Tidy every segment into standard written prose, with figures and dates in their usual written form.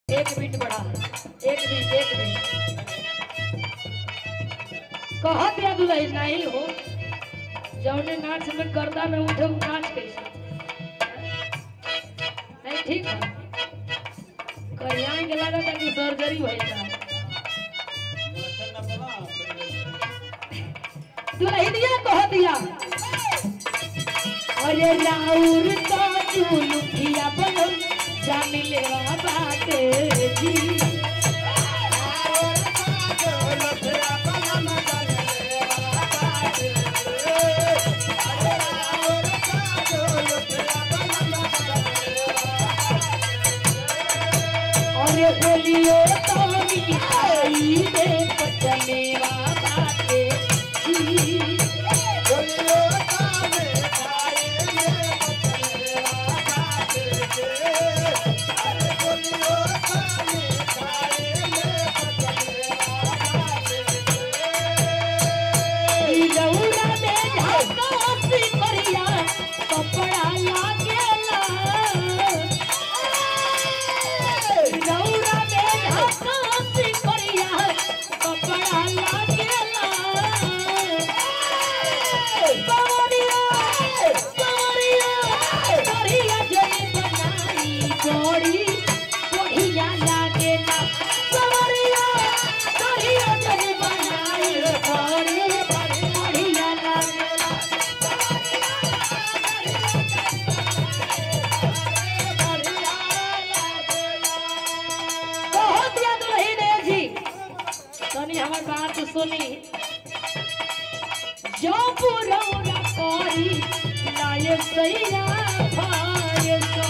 एक मिनट बढ़ा, एक मिनट कहा दिया दुल्हन नहीं हो जौने नाच में गर्दा में उठे नाच कैसे नहीं ठीक है करिया के लगा था कि सर्जरी भइल दुल्हनिया कह दिया अरे राउर का चुलुठिया बनो जामिले बाटे जी अरे बोलियो तो मिठाई दे पचमेवा बाटे जी बोलियो तो मिठाई दे पचमेवा बाटे अरे बोलियो तो मिठाई दे पचमेवा बाटे जौरा में झाका सी करिया कपड़ा लागेला जौरा में झाका सी करिया कपड़ा लागेला करिया करिया करिया जनी बनाई जोड़ी बढ़िया लागेला करिया करिया जनी बनाई जोड़ी बढ़िया लागेला बहुत दिया दुल्हन जी तनी हमार बात सुनी जो पुरौरा करी लाए सैया भाए सा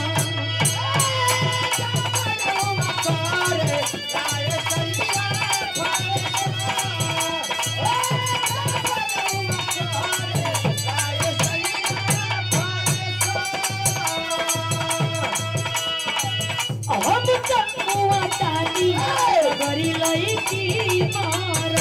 हम चकुआ तानी गरी लई की मार